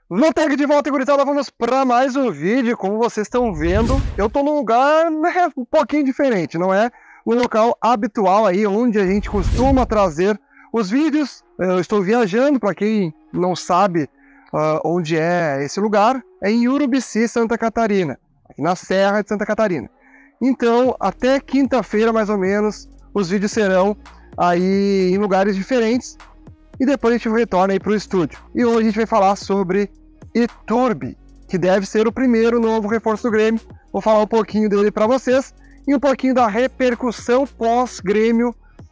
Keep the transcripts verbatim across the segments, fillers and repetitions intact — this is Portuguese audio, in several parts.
No Tag de volta, gurizada, vamos para mais um vídeo. Como vocês estão vendo, eu tô num lugar, né, um pouquinho diferente, não é o local habitual aí, onde a gente costuma trazer os vídeos. Eu estou viajando, para quem não sabe uh, onde é esse lugar, é em Urubici, Santa Catarina, aqui na Serra de Santa Catarina. Então, até quinta-feira, mais ou menos, os vídeos serão aí em lugares diferentes. E depois a gente retorna aí para o estúdio. E hoje a gente vai falar sobre Iturbe, que deve ser o primeiro novo reforço do Grêmio. Vou falar um pouquinho dele para vocês e um pouquinho da repercussão pós-Grêmio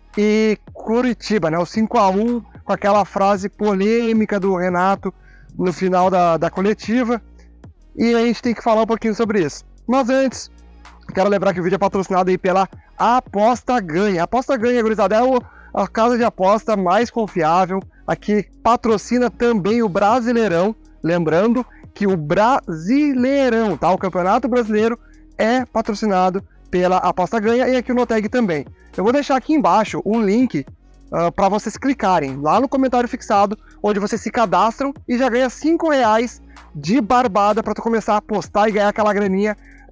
e Curitiba, né? O cinco a um, com aquela frase polêmica do Renato no final da, da coletiva. E a gente tem que falar um pouquinho sobre isso. Mas antes, quero lembrar que o vídeo é patrocinado aí pela Aposta Ganha. A Aposta Ganha, gurizada, é o a casa de aposta mais confiável, aqui patrocina também o Brasileirão, lembrando que o Brasileirão, tá? O Campeonato Brasileiro é patrocinado pela Aposta Ganha e aqui o Noteg também. Eu vou deixar aqui embaixo um link uh, para vocês clicarem lá no comentário fixado, onde vocês se cadastram e já ganha cinco reais de barbada para tu começar a apostar e ganhar aquela graninha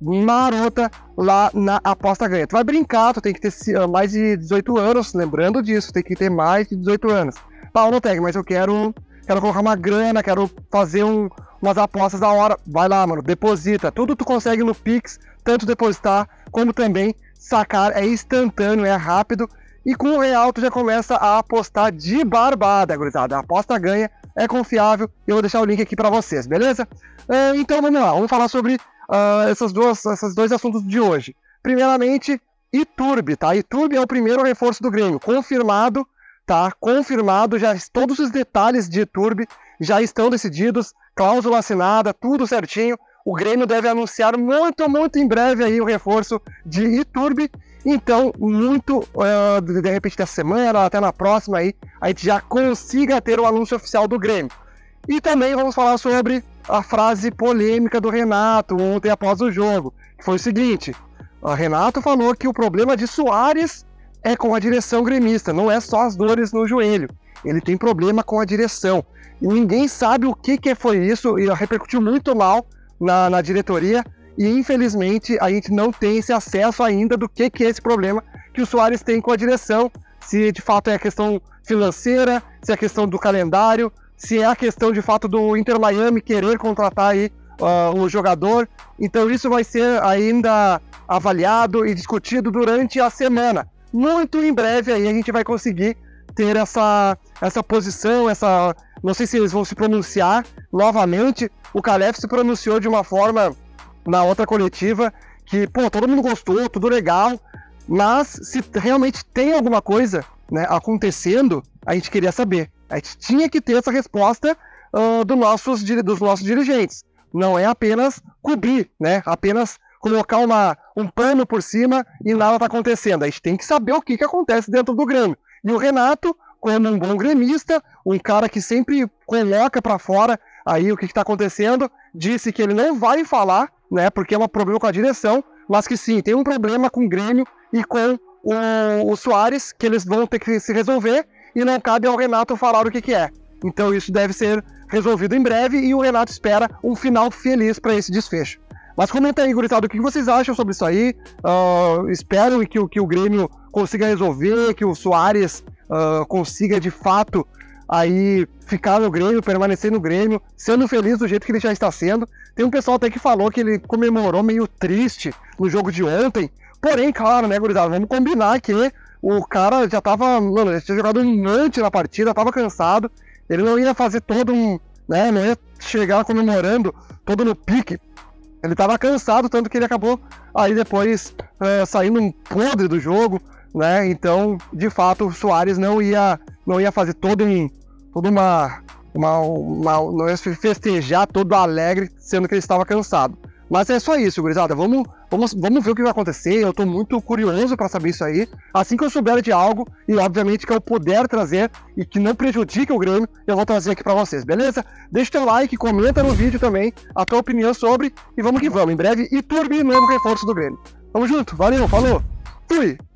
marota lá na Aposta Ganha. Tu vai brincar, tu tem que ter mais de dezoito anos, lembrando disso, tem que ter mais de dezoito anos. Tá, não tem, mas eu quero, quero colocar uma grana, quero fazer um, umas apostas da hora. Vai lá, mano, deposita. Tudo tu consegue no Pix, tanto depositar como também sacar. É instantâneo, é rápido. E com o real tu já começa a apostar de barbada, gurizada. A Aposta Ganha é confiável e eu vou deixar o link aqui pra vocês, beleza? É, então vamos lá, vamos falar sobre Uh, essas duas, esses dois assuntos de hoje. Primeiramente, Iturbe, tá? Iturbe é o primeiro reforço do Grêmio, confirmado, tá? Confirmado, já todos os detalhes de Iturbe já estão decididos, cláusula assinada, tudo certinho. O Grêmio deve anunciar muito, muito em breve aí o reforço de Iturbe. Então, muito, uh, de repente, dessa semana, até na próxima aí, a gente já consiga ter o anúncio oficial do Grêmio. E também vamos falar sobre a frase polêmica do Renato ontem após o jogo, que foi o seguinte: o Renato falou que o problema de Soares é com a direção gremista, não é só as dores no joelho, ele tem problema com a direção. E ninguém sabe o que, que foi isso, e repercutiu muito mal na, na diretoria, e infelizmente a gente não tem esse acesso ainda do que, que é esse problema que o Soares tem com a direção, se de fato é a questão financeira, se é a questão do calendário, se é a questão de fato do Inter Miami querer contratar aí uh, o jogador. Então isso vai ser ainda avaliado e discutido durante a semana. Muito em breve aí a gente vai conseguir ter essa, essa posição, essa... não sei se eles vão se pronunciar novamente. O Calef se pronunciou de uma forma na outra coletiva que, pô, todo mundo gostou, tudo legal, mas se realmente tem alguma coisa, né, acontecendo, a gente queria saber. A gente tinha que ter essa resposta uh, do nossos, dos nossos dirigentes. Não é apenas cobrir, né? Apenas colocar uma, um pano por cima e nada está acontecendo. A gente tem que saber o que, que acontece dentro do Grêmio. E o Renato, como um bom gremista, um cara que sempre coloca para fora aí o que está acontecendo, disse que ele não vai falar, né? Porque é um problema com a direção, mas que sim, tem um problema com o Grêmio e com o, o Soares, que eles vão ter que se resolver. E não cabe ao Renato falar o que, que é. Então isso deve ser resolvido em breve e o Renato espera um final feliz para esse desfecho. Mas comenta aí, gurizada, o que vocês acham sobre isso aí. Uh, espero que, que o Grêmio consiga resolver, que o Soares uh, consiga de fato aí ficar no Grêmio, permanecer no Grêmio, sendo feliz do jeito que ele já está sendo. Tem um pessoal até que falou que ele comemorou meio triste no jogo de ontem. Porém, claro, né, gurizada, vamos combinar que o cara já tava, mano, ele tinha jogado um monte na partida, tava cansado, ele não ia fazer todo um, né, não ia chegar comemorando todo no pique, ele tava cansado, tanto que ele acabou aí depois é, saindo um podre do jogo, né, então, de fato, o Soares não ia, não ia fazer todo um, toda uma, uma, uma, não ia festejar todo alegre, sendo que ele estava cansado. Mas é só isso, gurizada. Vamos, vamos, vamos ver o que vai acontecer. Eu tô muito curioso para saber isso aí. Assim que eu souber de algo, e obviamente que eu puder trazer e que não prejudique o Grêmio, eu vou trazer aqui para vocês, beleza? Deixa o teu like, comenta no vídeo também a tua opinião sobre, e vamos que vamos. Em breve, Iturbe, novo reforço do Grêmio. Tamo junto, valeu, falou, fui!